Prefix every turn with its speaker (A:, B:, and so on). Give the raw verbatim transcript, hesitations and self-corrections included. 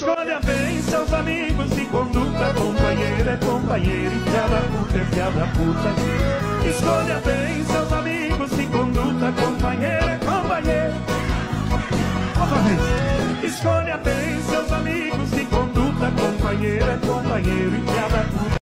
A: Escolha bem seus amigos de conduta, companheiro é companheiro e piada puta é piada puta. Escolha bem seus amigos de conduta, companheiro é companheiro. Outra vez. Escolha bem seus amigos de conduta, companheiro é companheiro e piada puta.